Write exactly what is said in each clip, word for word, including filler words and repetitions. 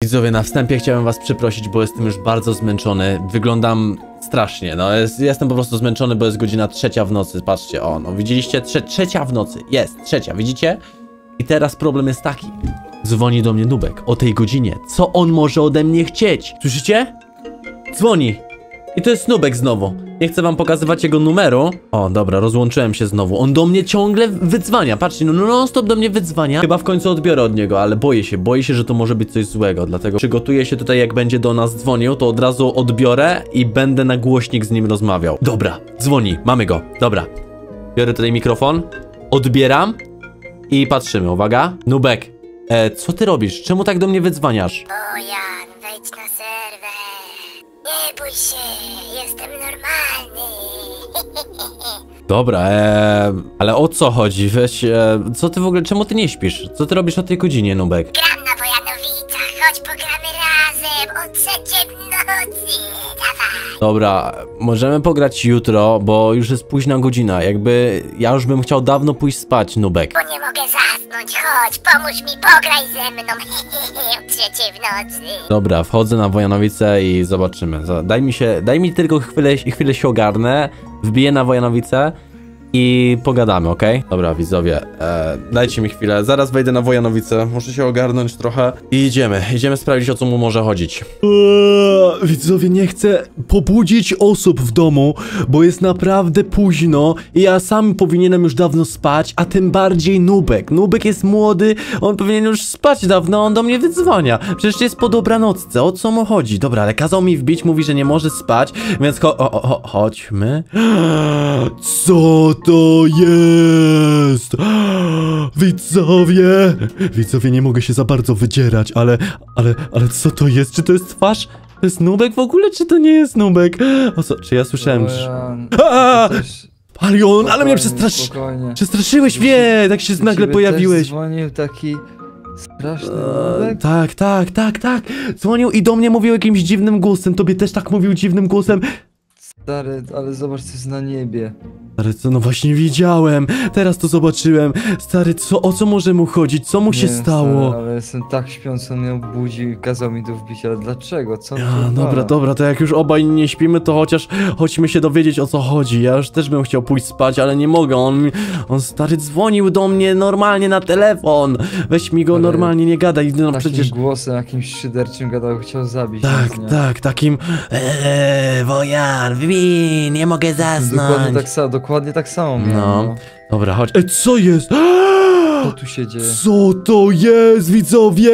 Widzowie, na wstępie chciałem was przeprosić, bo jestem już bardzo zmęczony. Wyglądam strasznie, no jest, jestem po prostu zmęczony, bo jest godzina trzecia w nocy. Patrzcie, o, no widzieliście? Trze trzecia w nocy, jest, trzecia, widzicie? I teraz problem jest taki. Dzwoni do mnie Nubek o tej godzinie. Co on może ode mnie chcieć? Słyszycie? Dzwoni. I to jest Nubek znowu. Nie chcę wam pokazywać jego numeru. O, dobra, rozłączyłem się znowu. On do mnie ciągle wydzwania. Patrzcie, no non stop do mnie wydzwania. Chyba w końcu odbiorę od niego, ale boję się, boję się, że to może być coś złego. Dlatego przygotuję się tutaj, jak będzie do nas dzwonił, to od razu odbiorę i będę na głośnik z nim rozmawiał. Dobra, dzwoni, mamy go. Dobra. Biorę tutaj mikrofon, odbieram i patrzymy. Uwaga. Nubek, e, co ty robisz? Czemu tak do mnie wydzwaniasz? O Jan, wejdź na serwer. Nie bój się, jestem normalny. Dobra, e, ale o co chodzi? Weź, e, co ty w ogóle, czemu ty nie śpisz? Co ty robisz o tej godzinie, Nubek? Gram na Wojanowicach, chodź pogramy razem o trzeciej w nocy. Dawaj. Dobra, możemy pograć jutro, bo już jest późna godzina. Jakby ja już bym chciał dawno pójść spać, Nubek. Bo nie mogę zasnąć, chodź, pomóż mi, pograj ze mną. O trzeciej w nocy. Dobra, wchodzę na Wojanowice i zobaczymy. Daj mi się, daj mi tylko chwilę, chwilę się ogarnę, wbiję na Wojanowice i pogadamy, okej? Okay? Dobra, widzowie, e, dajcie mi chwilę, zaraz wejdę na Wojanowice, muszę się ogarnąć trochę i idziemy, idziemy sprawdzić, o co mu może chodzić. Eee, widzowie, nie chcę pobudzić osób w domu, bo jest naprawdę późno i ja sam powinienem już dawno spać, a tym bardziej Nubek. Nubek jest młody, on powinien już spać dawno, on do mnie wydzwania. Przecież jest po dobranocce, o co mu chodzi? Dobra, ale kazał mi wbić, mówi, że nie może spać, więc cho o, o, o, chodźmy. Co to jest? Widzowie! Widzowie, nie mogę się za bardzo wydzierać, ale, ale, ale co to jest? Czy to jest twarz? To jest Nubek w ogóle, czy to nie jest Nubek? O co? Czy ja słyszałem? A! Palion, ale mnie przestrasz... przestraszyłeś mnie, tak się nagle pojawiłeś. Dzwonił taki straszny Eee, Nubek. tak, tak, tak, tak. Dzwonił i do mnie mówił jakimś dziwnym głosem. Tobie też tak mówił dziwnym głosem. Stary, ale zobacz, co jest na niebie. Stary, co? No właśnie widziałem. Teraz to zobaczyłem. Stary, co? O co może mu chodzić? Co mu się Nie wiem, stało? Stary, ale jestem tak śpiący, on mnie obudził i kazał mi tu wbić, ale dlaczego? Co? A, dobra, dobra, to jak już obaj nie śpimy, to chociaż chodźmy się dowiedzieć, o co chodzi. Ja już też bym chciał pójść spać, ale nie mogę. On, on stary dzwonił do mnie normalnie na telefon. Weź mi go Ale normalnie, nie gadaj. No Takim przecież... głosem, jakimś szyderczym gadał, chciał zabić. Tak, mnie. tak, takim... Eee, Wojan, wbij, nie mogę zasnąć. Dokładnie tak samo, dokładnie tak samo miałem, No. no. Dobra, chodź. Ej, co jest? Co tu się dzieje? Co to jest, widzowie?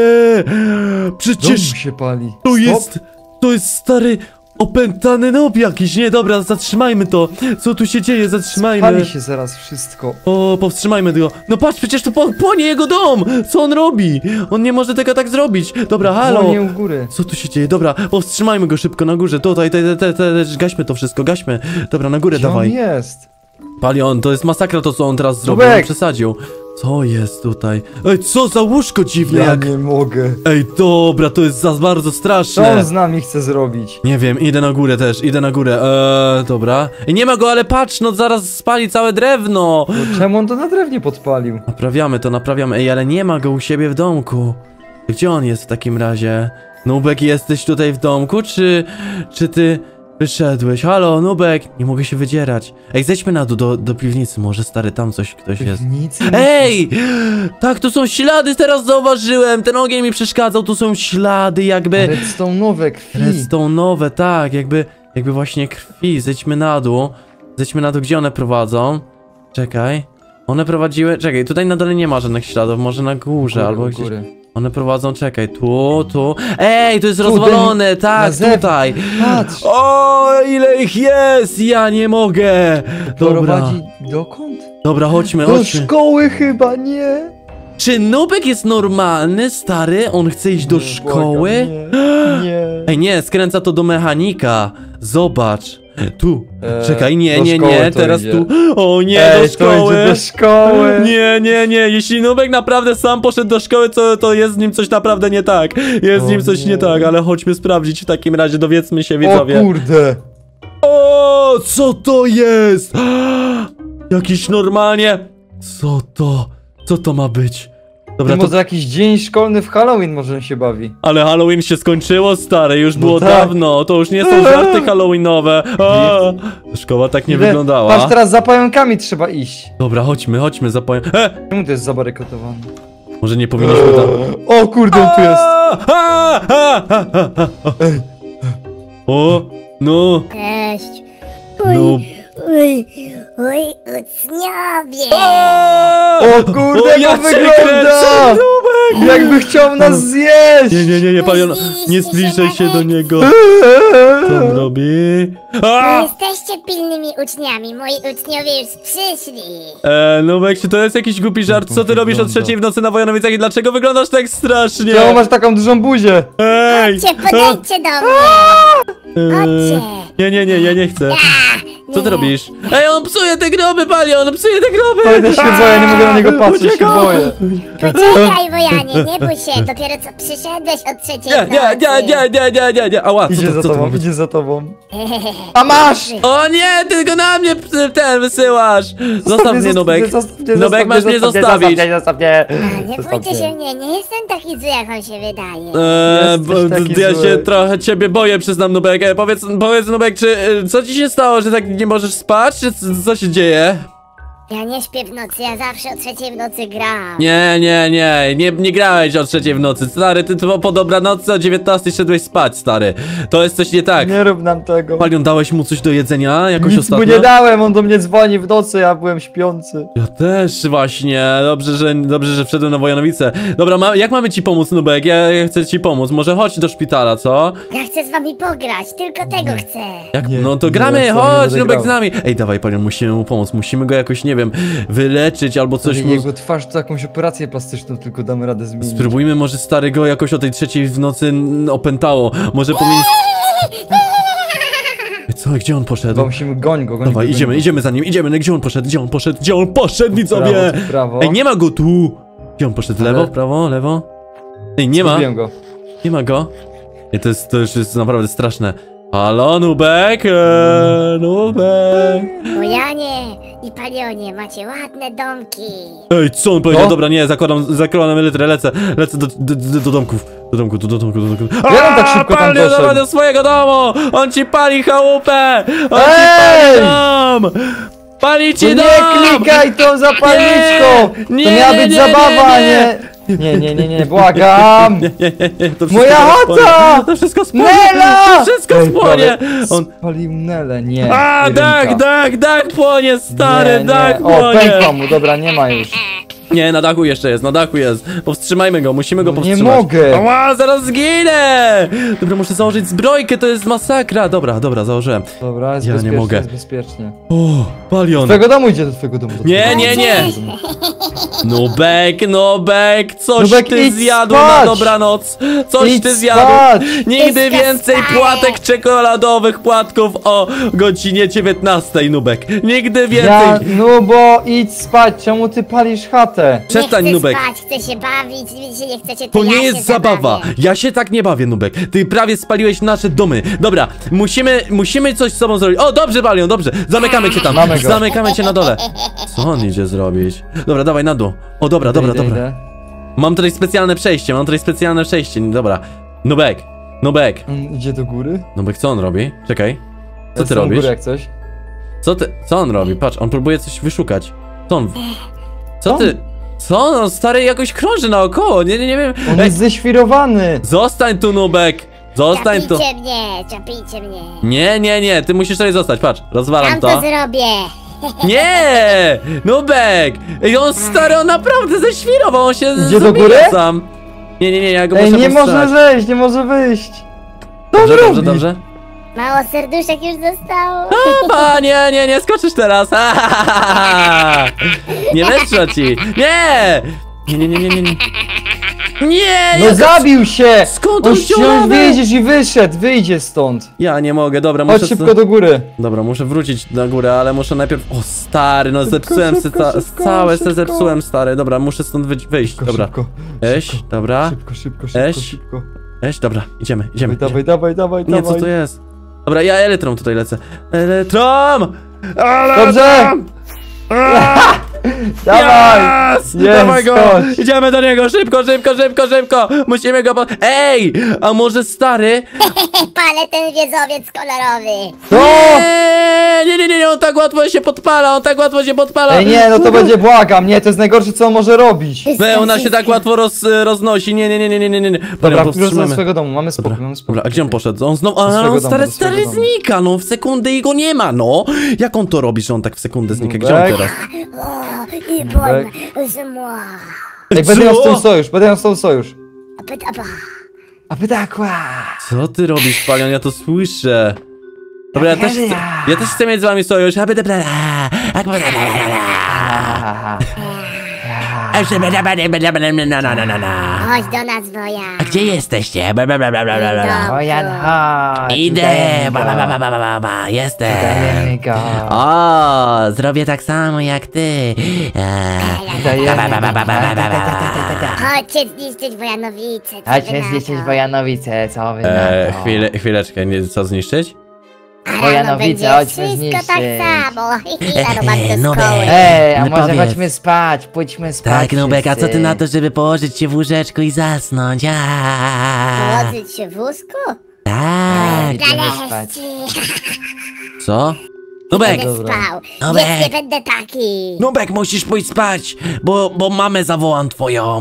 Przecież Dom się pali. to Stop. jest... To jest stary... Opętany nob jakiś, nie? Dobra, zatrzymajmy to. Co tu się dzieje? Zatrzymajmy. Pali się zaraz wszystko. O, powstrzymajmy go. No patrz, przecież to po- płonie jego dom. Co on robi? On nie może tego tak zrobić. Dobra, halo. Dzwonię u góry. Co tu się dzieje? Dobra, powstrzymajmy go szybko na górze. Tutaj, te, te, te, te, gaśmy to wszystko, gaśmy. Dobra, na górę Gdzie dawaj. on jest? Palion, to jest masakra to, co on teraz zrobił. Nubek! On przesadził. Co jest tutaj? Ej, co za łóżko dziwne Ja jak... nie mogę. Ej, dobra, to jest za bardzo Co straszne. on z nami chce zrobić? Nie wiem, idę na górę też, idę na górę. Eee, dobra. I nie ma go, ale patrz, no zaraz spali całe drewno. No, czemu on to na drewnie podpalił? Naprawiamy to, naprawiamy. Ej, ale nie ma go u siebie w domku. Gdzie on jest w takim razie? Nubek, jesteś tutaj w domku, czy... czy ty... wyszedłeś? Halo, Nubek! Nie mogę się wydzierać. Ej, zejdźmy na dół do, do piwnicy, może stary, tam coś, ktoś jest. Nic. Ej! Tak, tu są ślady, teraz zauważyłem! Ten ogień mi przeszkadzał, tu są ślady jakby... Redstone'owe krwi. Redstone'owe, tak, jakby... jakby właśnie krwi. Zejdźmy na dół. Zejdźmy na dół, gdzie one prowadzą? Czekaj. One prowadziły... Czekaj, tutaj na dole nie ma żadnych śladów, może na górze, Góry, albo u gdzieś... góry. One prowadzą, czekaj, tu, tu... Ej, to jest Tu, rozwalone, na tak, zewnątrz. tutaj! Patrz! O, ile ich jest! Ja nie mogę! Dobra, Prowadzi dokąd? dobra, chodźmy, Do chodźmy. szkoły chyba, nie! Czy Nubek jest normalny, stary? On chce iść do Nie, szkoły? błagam, nie, nie. Ej, nie, skręca to do mechanika. Zobacz. Tu. Eee, Czekaj, nie, do nie, szkoły nie, to teraz idzie. tu. O nie, Ej, do szkoły. To idzie do szkoły! Nie, nie, nie. Jeśli Nubek naprawdę sam poszedł do szkoły, to, to jest z nim coś naprawdę nie tak. Jest z O nim coś nie. nie. tak, ale chodźmy sprawdzić w takim razie, dowiedzmy się, O widzowie. kurde! O, co to jest? Jakiś normalnie... Co to? Co to ma być? Dobra, Ty to... może jakiś dzień szkolny w Halloween może się bawi. Ale Halloween się skończyło, stary, już było tak. dawno, to już nie są żarty halloweenowe. A, szkoła tak nie Ile- wyglądała. Patrz, teraz za pająkami trzeba iść. Dobra, chodźmy, chodźmy, zapowiem. E! Czemu to jest zabarykotowane? Może nie powinniśmy tam... O kurde, on tu jest. A, a, a, a, a, a. O, no, Cześć. no. Uj, uj, uczniowie. O kurde, jak ja on cię wygląda! kręcę, Nubek! Jakby chciał nas zjeść! Nie, nie, nie, nie, palion, nie zbliżaj się do niego. Co on robi? Nie A! jesteście pilnymi uczniami, moi uczniowie już przyszli. E, Nubek, czy to jest jakiś głupi żart? Co ty robisz o Wygląda. trzeciej w nocy na Wojanowicach i dlaczego wyglądasz tak strasznie? Czemu masz taką dużą buzię? Ej! Chodźcie, podejdźcie do mnie. E, Chodźcie. Nie, nie, nie, ja nie chcę. Co ty robisz? Ej, on psuje te groby, palion, on psuje te groby! Ale ja się boję, nie mogę na niego patrzeć, się Uciekam. boję. Poczekaj, Wojanie, nie bój się, dopiero co przyszedłeś od trzeciej Nie, nie, nie, nie, nie, nie, nie, nie, ała, co Idzie to, za co to ma tobą, być? idzie za tobą. A masz! O nie, ty tylko na mnie p- ten wysyłasz! Zostaw mnie, Nubek. Zostaw mnie, Nubek, zostaw masz mnie zostawić. Zostaw mnie, Nie bójcie się mnie, nie jestem taki zły, jak on się wydaje. Eee, Jesteś bo, taki ja zły. się trochę ciebie boję, przyznam, Nubek. E, powiedz, powiedz, Nubek, czy e, co ci się stało, że tak nie możesz spać, czy c- co się dzieje? Ja nie śpię w nocy, ja zawsze o trzeciej w nocy gram. Nie, nie, nie, nie, nie grałeś o trzeciej w nocy, stary, ty to po dobranocce o dziewiętnastej szedłeś spać, stary. To jest coś nie tak. Nie rób nam tego. Palion, dałeś mu coś do jedzenia jakoś Nic mu ostatnio? nie dałem, on do mnie dzwoni w nocy, ja byłem śpiący. Ja też właśnie, dobrze, że, dobrze, że wszedłem na Wojanowice. Dobra, ma, jak mamy ci pomóc, Nubek? Ja, ja chcę ci pomóc, może chodź do szpitala, co? Ja chcę z wami pograć, tylko tego chcę. Jak? Nie, No to nie, gramy, ja sam nie chodź, będę Nubek grał. z nami. Ej, dawaj, Palion, musimy mu pomóc, musimy go jakoś, nie wiem, wyleczyć albo coś Coś mu... jego twarz to jakąś operację plastyczną tylko damy radę zmienić. Spróbujmy, może stary go jakoś o tej trzeciej w nocy n- opętało. Może powinien... Ej, co, gdzie on poszedł? Chyba musimy goń go, goń Dawaj, go, idziemy, goń go. idziemy za nim, idziemy, no, gdzie on poszedł, gdzie on poszedł, gdzie on poszedł, widzowie? Prawo, w prawo. Ej, nie ma go tu! Gdzie on poszedł, Ale- lewo, prawo, lewo? Ej, nie ma, Zgubiłem go. nie ma go. Ej, to jest, to już jest naprawdę straszne. Halo, Nubek, eee, Nubek. Bojanie i Palionie, macie ładne domki. Ej, co on powiedział? No. Dobra, nie, zakładam, zakładam elytrę, lecę, lecę do, do, do, do domków, do domku, do, do domku, do domku. Ja on tak szybko tam Palion, poszedł. dawaj do swojego domu! On ci pali chałupę! On ci Ej! pali dom! Pali ci No dom! nie klikaj tą zapalniczką! Nie, To miała nie, być nie, zabawa, nie, nie! Nie, nie, nie, nie, błagam! Nie, nie, nie, nie, to wszystko Moja zaraz chata! spłonie. To wszystko spłonie! Nela! To wszystko Ej, spłonie! prawie On... Spalił Nelę, nie. A, jedynka. dach, dach, dach płonie, stary, Nie, nie. dach O, płonie! pękła mu, dobra, nie ma już. Nie, na dachu jeszcze jest, na dachu jest. Powstrzymajmy go, musimy go No nie powstrzymać. mogę. Ała, zaraz zginę! Dobra, muszę założyć zbrojkę, to jest masakra. Dobra, dobra, założyłem. Dobra, jest Ja nie bezpiecznie, mogę. jest bezpiecznie. O, Do Palion. twojego domu idzie, do twojego domu. do Nie, twojego nie, nie. domu. Nubek, Nubek, coś Nubek, ty idź zjadł spać. na dobranoc. Coś Idź ty zjadł. spać. Nigdy Idź więcej spać. płatek czekoladowych płatków o godzinie dziewiętnastej, Nubek. Nigdy więcej. Ja, no bo idź spać, czemu ty palisz chatę? Przestań, nie chcę Nubek. spać, chcę się bawić, wy się nie chcecie, to, To ja nie się jest zabawa. zabawię. Ja się tak nie bawię, Nubek. Ty prawie spaliłeś nasze domy. Dobra, musimy, musimy coś z sobą zrobić. O, dobrze, Palion, dobrze. Zamykamy cię tam. Mamy go. Zamykamy cię na dole. Co on idzie zrobić? Dobra, dawaj na dół. O, dobra, dobra, Idę, dobra. idę. Mam tutaj specjalne przejście, mam tutaj specjalne przejście. Dobra. Nubek, Nubek. On idzie do góry? Nubek, co on robi? Czekaj. Co Ja ty jestem u robisz? góry jak coś. Co ty, co on robi? Patrz, on próbuje coś wyszukać. Co on... Co Co? ty... Co? No, stary jakoś krąży naokoło, nie, nie, nie wiem. On Ej, jest ześwirowany! zostań tu, Nubek. Zostań tu. Czapijcie mnie, czapijcie mnie. Nie, nie, nie, ty musisz tutaj zostać, patrz, rozwalam Tam to to. zrobię. Nie! Nubek! Ej, on stary, on naprawdę ześwirował, on się Idzie do zabija góry? sam. Nie, nie, nie, ja go Ej, muszę nie powstrzymać. może zejść, nie może wyjść! Co Dobrze, on dobrze, robi? dobrze. Mało serduszek już zostało. A, nie, nie, nie skoczysz teraz. Nie wyszło ci. Nie! Nie, nie, nie, nie, nie. Nie! Nie! No ja- zabił się! Skąd On on wziął wziął, lawę? wyjdziesz i wyszedł, wyjdzie stąd! Ja nie mogę, dobra, muszę... Chodź szybko do góry! Dobra, muszę wrócić na górę, ale muszę najpierw... O, stary, no Szybko, zepsułem szybko, se ca... szybko, całe se szybko. zepsułem, stary. Dobra, muszę stąd wy... wyjść, Szybko, dobra. szybko, Eś, szybko, dobra. Szybko, szybko, szybko, Eś. szybko. Eś, dobra, idziemy, idziemy. Dawaj, dawaj, dawaj, Nie, dawaj. co to jest? Dobra, ja elektrom tutaj lecę. Elektrom! Dobrze! Elektrom! Dawaj! Yes! Jest, Dawaj go! chodź. Idziemy do niego, szybko, szybko, szybko, szybko! Musimy go po... Ej! A może stary? Palę ten wiezowiec kolorowy. Co? Nie, nie, nie, nie, on tak łatwo się podpala, on tak łatwo się podpala! Ej, nie, no to będzie błagam, nie, to jest najgorsze, co on może robić. We, ona się tak łatwo roz, roznosi, nie, nie, nie, nie, nie, nie, nie. Dobra, go wróć do wstrzymamy. swojego domu, mamy spokój, Dobra, mamy spokój. dobra, a gdzie on poszedł? On znowu, Do a swojego on domu, stary, do stary swojego domu. znika, no w sekundę i go nie ma, no. Jak on to robi, że on tak w sekundę znika? Gdzie on Nubek? teraz? O, i bon, z moi. Ej, będę miał z tym Co? sojusz, będę miał z tą sojusz. Apetaba. A pytakła! Co ty robisz, Palion? Ja to słyszę. Dobra, ja też chcę, ja też chcę mieć z wami sojusz. Chodź do nas, Woja. A gdzie jesteście? Wojan, chodź! Idę! udajemy Ba, go. ba, ba, ba, ba, ba, ba. Jestem! Udajemy go. O, zrobię tak samo jak ty. Eee, Udajemy ba, ba, ba, ba, ba, ba, ba, ba. Chodźcie zniszczyć Wojanowice. co wy Chodźcie na zniszczyć to? Wojanowice, co wy na Eee, to? chwilę, chwileczkę, nie, co zniszczyć? A rano Wojanowice, będzie chodźmy wszystko tak zniszczyć. samo. Rano mam do No szkoły. be. Ej, a No może powiedz. chodźmy spać, pójdźmy spać Tak, Nubek, a co ty wszyscy. na to, żeby położyć się w łóżeczku i zasnąć? Aaaa. Położyć się w łóżku? Tak. Idziemy spać. Nareszcie. Co? Nubek! Będę Dobra. spał. Nubek. Już nie będę taki. Nubek, musisz pójść spać, bo, bo mamę zawołam twoją.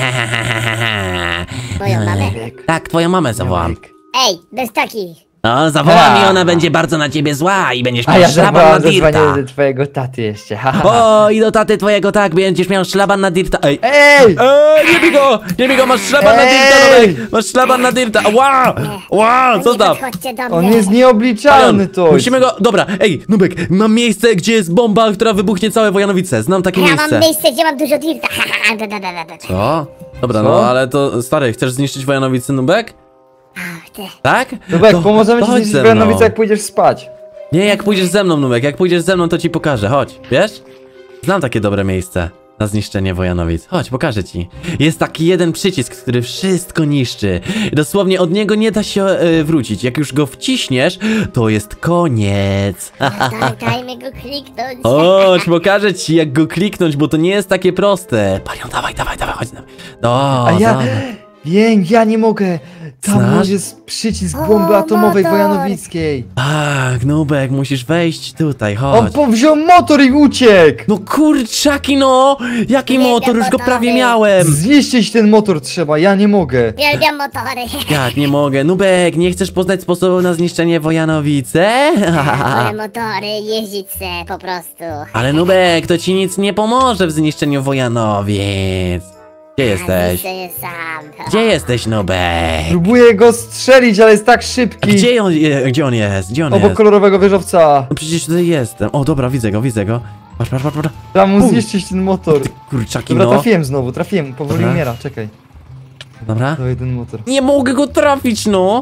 Moją mamę. Tak, twoją mamę zawołam. Nubek. Ej, bez takich. No, zawołam Ha. i ona będzie bardzo na ciebie zła i będziesz A miał ja szlaban na zawołam dirta. zadzwonię do twojego taty jeszcze, haha. O, i do taty twojego tak, będziesz miał szlaban na dirta. Ej, Ej! Eee, nie bij go! Nie bij go, masz szlaban na dirta, Ej! Nubek! Masz szlaban na dirta! Ła! Ła, co Nie tam? podchodźcie do mnie. On jest nieobliczalny to. Musimy go... Dobra, ej, Nubek, mam miejsce, gdzie jest bomba, która wybuchnie całe Wojanowice. Znam takie Ja miejsce. mam miejsce, gdzie mam dużo dirta. Da, da, da, da, da. Co? Dobra, Co? no ale to, stary, chcesz zniszczyć Wojanowice, Nubek? A, ty. Tak? Nubek, To- pomożemy to ci chodź zniszczyć ze Wojanowice, mną. jak pójdziesz spać. Nie, jak pójdziesz ze mną, Nubek, jak pójdziesz ze mną, to ci pokażę, chodź, wiesz? Znam takie dobre miejsce na zniszczenie Wojanowic. Chodź, pokażę ci. Jest taki jeden przycisk, który wszystko niszczy. Dosłownie od niego nie da się e, wrócić. Jak już go wciśniesz, to jest koniec. Daj, dajmy go kliknąć. Chodź, pokażę ci, jak go kliknąć, bo to nie jest takie proste. Panią, dawaj, dawaj, dawaj, chodź na... No, A ja... zobacz. Wiem, ja nie mogę. Tam Znasz? jest przycisk O, bomby atomowej motor. wojanowickiej. Tak, Nubek, musisz wejść tutaj, On chodź. powziął motor i uciekł. No kurczaki, no! Jaki Uwielbiam motor? Już go motory. prawie miałem! Zniszczyć ten motor trzeba, ja nie mogę. Uwielbiam motory. Jak nie mogę? Nubek, nie chcesz poznać sposobu na zniszczenie Wojanowice? Wolę motory, jeździć se po prostu. Ale Nubek, to ci nic nie pomoże w zniszczeniu Wojanowic. Gdzie jesteś? Zniszczę sam. Gdzie jesteś, Nubek? Próbuję go strzelić, ale jest tak A szybki. gdzie on, je- gdzie on jest? Gdzie on Obok jest? kolorowego wieżowca. No przecież tutaj jestem. O, dobra, widzę go, widzę go. Patrz, patrz, patrz, patrz. Trzeba mu U. zniszczyć ten motor. Kurczaki, Dobra, no. trafiłem znowu, trafiłem. Powoli Dobra. umiera, czekaj. Dobra. Dawaj ten motor. Nie mogę go trafić, no.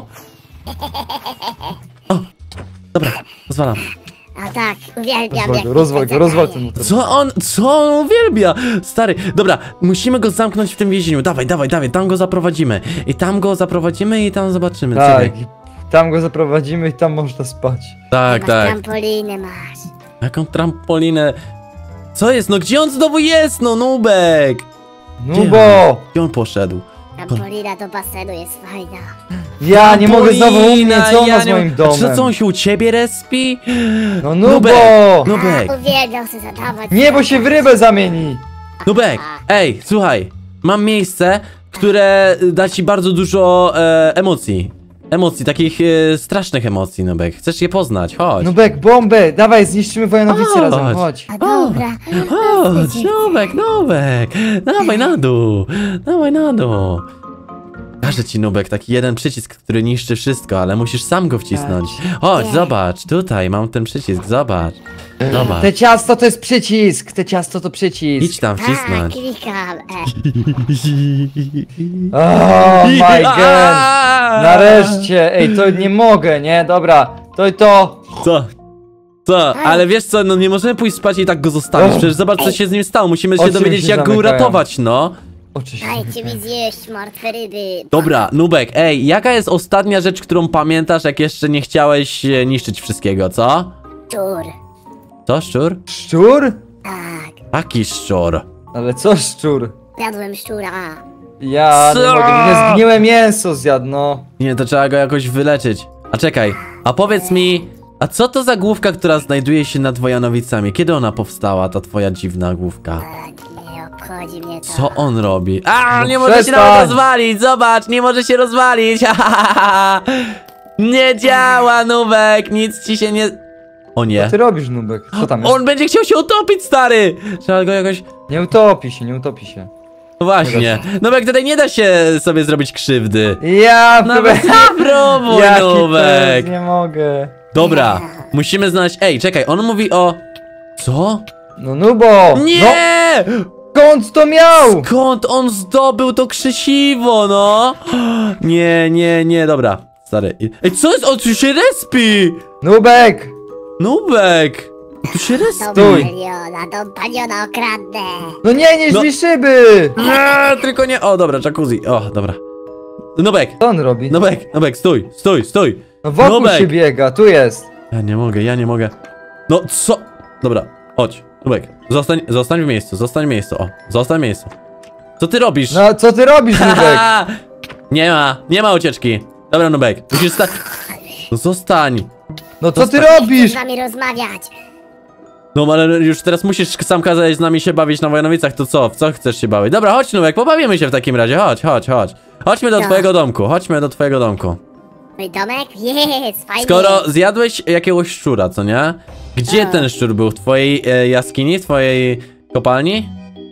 O, dobra, pozwalam. A tak, uwielbiam Rozwal jak go, rozwal mi to go, rozwal zadaje. ten motor. Co on, co on uwielbia? Stary, dobra, musimy go zamknąć w tym więzieniu. Dawaj, dawaj, dawaj, tam go zaprowadzimy. I tam go zaprowadzimy i tam zobaczymy. Tak, Czekaj. i tam go zaprowadzimy i tam można spać. Tak, Masz tak. trampolinę masz. Jaką trampolinę? Co jest? No gdzie on znowu jest? No Nubek! No bo! Gdzie on poszedł? Trampolina do basenu jest fajna. Ja nie mogę znowu u mnie, co on ja ma z nie- moim A czy domem? co, on się u ciebie respi? No no Nubek! bo! Nubek! A, uwielbiam się zadawać. Nie, bo się w rybę zamieni! Nubek! Ej, słuchaj, mam miejsce, które da ci bardzo dużo e, emocji. Emocji, takich e, strasznych emocji, Nubek. Chcesz je poznać? Chodź. Nubek, bombę! Dawaj, zniszczymy Wojanowice Chodź. razem, chodź. A dobra. Chodź, Nubek, Nubek! Dawaj na dół! Dawaj na dół! Każę ci, Nubek, taki jeden przycisk, który niszczy wszystko, ale musisz sam go wcisnąć. Chodź, Nie. zobacz, tutaj mam ten przycisk, zobacz. Zobacz. Te ciasto to jest przycisk, te ciasto to przycisk. Idź tam A, wcisnąć. klikam. E, Oh my god! Nareszcie! Ej, to nie mogę, nie? Dobra, to i to. Co? Co? Ale wiesz co, no nie możemy pójść spać i tak go zostawić. Przecież zobacz, co się z nim stało. Musimy się Oczy dowiedzieć, się jak go zamykają. uratować, no. Oczy się dajcie mi zjeść martwe ryby. Dobra, Nubek, ej, jaka jest ostatnia rzecz, którą pamiętasz, jak jeszcze nie chciałeś e, niszczyć wszystkiego, co? Czur. Co, szczur? Szczur? Tak. Taki szczur. Ale co szczur? Jadłem szczura. Ja nie Co? mogę, mnie zgniłe mięso zjadł, no. Nie, to trzeba go jakoś wyleczyć. A czekaj, a powiedz mi, a co to za główka, która znajduje się nad Wojanowicami? Kiedy ona powstała, ta twoja dziwna główka? Tak, nie obchodzi mnie to. Co on robi? A, No nie może się przestań. nawet rozwalić, zobacz, nie może się rozwalić. Nie działa, Nubek, nic ci się nie... O Co nie. ty robisz, Nubek? Co tam jest? On będzie chciał się utopić, stary. Trzeba go jakoś... Nie utopi się, nie utopi się. No właśnie. Nubek, tutaj nie da się sobie zrobić krzywdy. Ja Nawet spróbuj, Jaki Nubek. pes, nie mogę. Dobra, musimy znaleźć... Ej, czekaj, on mówi o... Co? No Nubo! No, Nie! skąd to miał? Skąd on zdobył to krzesiwo, no? Nie, nie, nie, dobra. Stary. Ej, co jest? On tu się respi! Nubek! Nubek! Tu się respi. Dom Stój. paliona, dom paliona okradnę. No nie, nie No. drzwi szyby! Nie, tylko nie... O, dobra, jacuzzi. O, dobra. Nubek, Co on robi? Nubek, Nubek, stój, stój, stój. No wokół Nubek. się biega, tu jest. Ja nie mogę, ja nie mogę. No co? Dobra, chodź. Nubek, zostań, zostań w miejscu, zostań w miejscu. O, zostań w miejscu. Co ty robisz? No co ty robisz, Nubek? Nie ma, nie ma ucieczki. Dobra, Nubek, musisz stać. No zostań. No co ty Zostań. Chcę robisz? z wami rozmawiać. No ale już teraz musisz sam kazać z nami się bawić na Wojanowicach, to co? W co chcesz się bawić? Dobra, chodź, Nubek, pobawimy się w takim razie, chodź, chodź, chodź. Chodźmy do No. twojego domku, chodźmy do twojego domku. Mój domek? Jest, fajnie. Skoro zjadłeś jakiegoś szczura, co nie? Gdzie No. ten szczur był? W twojej e, jaskini? W twojej kopalni?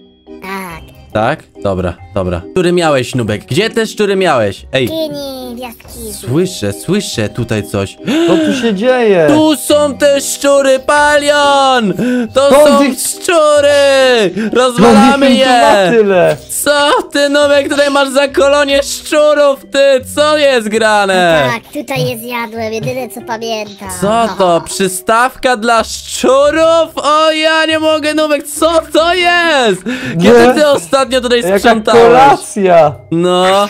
Tak. Tak? Dobra, dobra. Szczury miałeś, Nubek? Gdzie te szczury miałeś? Ej, Kini w jaskini. słyszę, słyszę tutaj coś. Co tu się dzieje? Tu są te szczury, Palion! To Skąd są ich- szczury! No Rozwalamy nie, tu ma je! tyle. Co ty, Nubek, tutaj masz za kolonie szczurów, ty? Co jest grane? Tak, tutaj je zjadłem, jedyne co pamiętam. Co to? Przystawka dla szczurów? O, ja nie mogę, Nubek, co to jest? Kiedy Nie. ty ostatnio tutaj Jaka sprzątałeś? kolacja. No,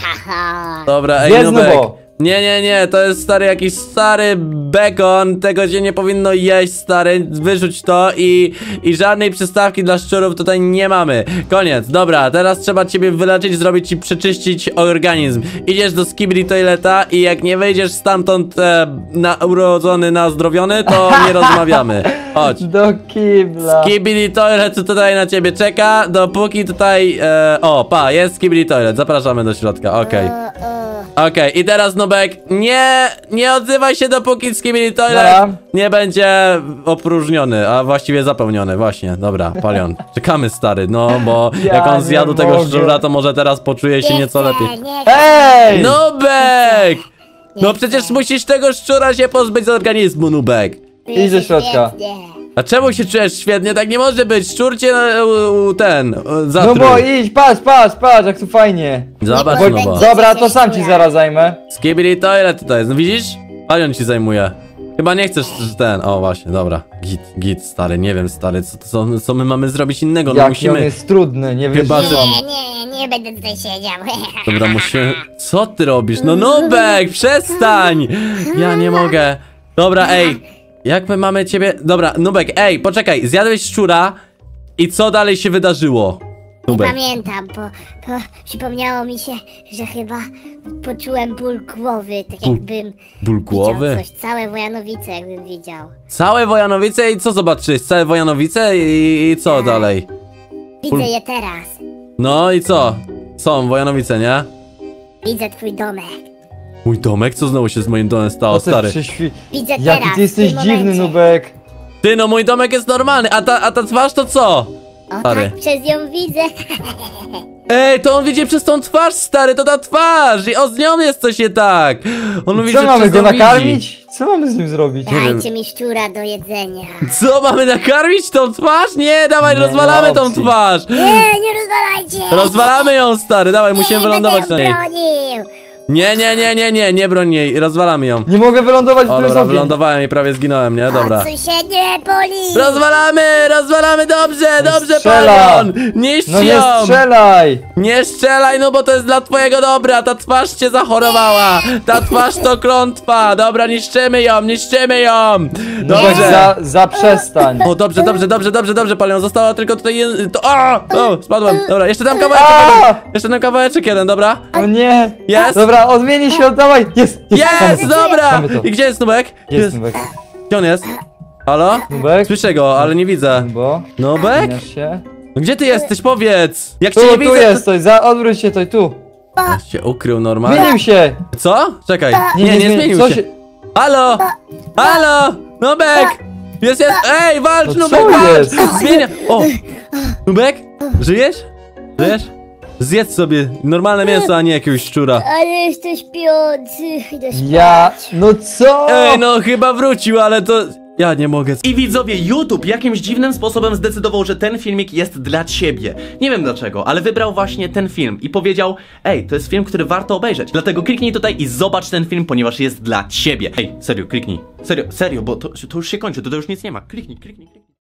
Haha. dobra, ej, Jedz, Nubek. Nubo. Nie, nie, nie, to jest stary jakiś stary bekon, tego się nie powinno jeść, stary, wyrzuć to i, i żadnej przystawki dla szczurów tutaj nie mamy. Koniec, dobra, teraz trzeba ciebie wyleczyć, zrobić ci, przeczyścić organizm. Idziesz do Skibidi Toileta i jak nie wyjdziesz stamtąd e, na, urodzony, nazdrowiony, to nie rozmawiamy. Chodź. Do kibla. Skibidi Toilet tutaj na ciebie czeka, dopóki tutaj, e, o, pa, jest Skibidi Toilet, zapraszamy do środka, okej. O, o. Okej, i teraz Nubek, nie, nie odzywaj się dopóki Skibidi Toilet Dobra. nie będzie opróżniony, a właściwie zapełniony, właśnie, dobra, Palion. Czekamy, stary, no, bo Ja jak on nie zjadł tego mogę. szczura, to może teraz poczuje się Nie nieco chcę, lepiej. Nie chcę. Ej! Nubek! No Nie przecież chcę. musisz tego szczura się pozbyć z organizmu, Nubek. Idź do środka. Świetnie. A czemu się czujesz świetnie? Tak nie może być, szczur cię e, u, u, ten, e, No zatruł. bo idź, patrz, patrz, patrz, jak tu fajnie. Zobacz, Nie no bo. będzie. Dobra, to sam ci zaraz zajmę. Skibidi Toilet tutaj jest, no widzisz? Palion ci zajmuje. Chyba nie chcesz ten, o właśnie, dobra. Git, git, stary, nie wiem, stary, co, co, co my mamy zrobić innego, no Jaki on musimy... jest trudny, nie Chyba, wytrzymam. Nie, nie, nie będę tutaj siedział. Dobra, musimy... Co ty robisz? No Nubek, przestań! Ja nie mogę. Dobra, ej, jak my mamy ciebie... Dobra, Nubek, ej, poczekaj, zjadłeś szczura i co dalej się wydarzyło? Nie Nubek. pamiętam, bo, bo przypomniało mi się, że chyba poczułem ból głowy, tak Ból- jakbym Ból głowy? widział coś, całe Wojanowice jakbym widział. Całe Wojanowice i co zobaczyłeś? Całe Wojanowice i, i co dalej? Widzę Ból- je teraz. No i co? Są Wojanowice, nie? Widzę twój domek. Mój domek? Co znowu się z moim domem stało, O, ty stary? prześwi... Widzę Jaki teraz, ty jesteś w tym dziwny, momencie. Nubek. Ty, no mój domek jest normalny, a ta, a ta twarz to co? O Stary. tak, przez nią widzę. Ej, to on widzi przez tą twarz, stary, to ta twarz i o z nią jest coś nie tak. On mówi, Co że mamy przez go nią widzi. nakarmić? Co mamy z nim zrobić? Dajcie mi szczura do jedzenia. Co, mamy nakarmić tą twarz? Nie, dawaj, Nie rozwalamy ma tą opcji. twarz. Nie, nie rozwalajcie! Rozwalamy ją, stary, dawaj, musimy Nie, wylądować będę na ją niej. bronił! Nie, nie, nie, nie, nie, nie broń jej, rozwalamy ją. Nie mogę wylądować, O, tu jest dobra, ogień. wylądowałem i prawie zginąłem, nie? Dobra. Odsuń się, nie boli! Rozwalamy, rozwalamy, dobrze, dobrze, strzela. Palion! Niszcz No nie ją! strzelaj! Nie strzelaj, no bo to jest dla twojego dobra, ta twarz cię zachorowała! Ta twarz to klątwa! Dobra, niszczymy ją, niszczymy ją! Nubek, Dobrze! za, zaprzestań. O, dobrze, dobrze, dobrze, dobrze, dobrze, Palion, została tylko tutaj jeden... To... O! O, spadłem, dobra, jeszcze tam kawałeczek A! jeden, jeszcze tam kawałeczek jeden, dobra? O nie! Jest! Dobra, odmieni się, oddawaj! Jest! Jest! mamy Jest, to. dobra! Mamy to. I gdzie jest Nubek? Jest, Nubek. Gdzie on jest? Halo? Nubek? Słyszę go, ale nie widzę. Bo? Nubek? Zmieniasz się? No gdzie ty jesteś, powiedz! Jak Tu, cię nie tu widzę... jest, to za, odwróć się, to i tu. to się ukrył normalnie. Zmienił się! Co? Czekaj. Nie, nie, zmieni- zmienił co się. Halo! Halo! Nubek! Jest, jest! Ej, walcz, No Nubek, co walcz! jest? Zmienia! O! Nubek? Żyjesz? Żyjesz? Zjedz sobie normalne mięso, a nie jakiegoś szczura. Ale jesteś śpiący, idę spać. Ja... No co? Ej, no chyba wrócił, ale to... Ja nie mogę. I widzowie, YouTube jakimś dziwnym sposobem zdecydował, że ten filmik jest dla ciebie. Nie wiem dlaczego, ale wybrał właśnie ten film i powiedział: ej, to jest film, który warto obejrzeć. Dlatego kliknij tutaj i zobacz ten film, ponieważ jest dla ciebie. Ej, serio, kliknij. Serio, serio, bo to, to już się kończy, to, to już nic nie ma. Kliknij, kliknij, kliknij.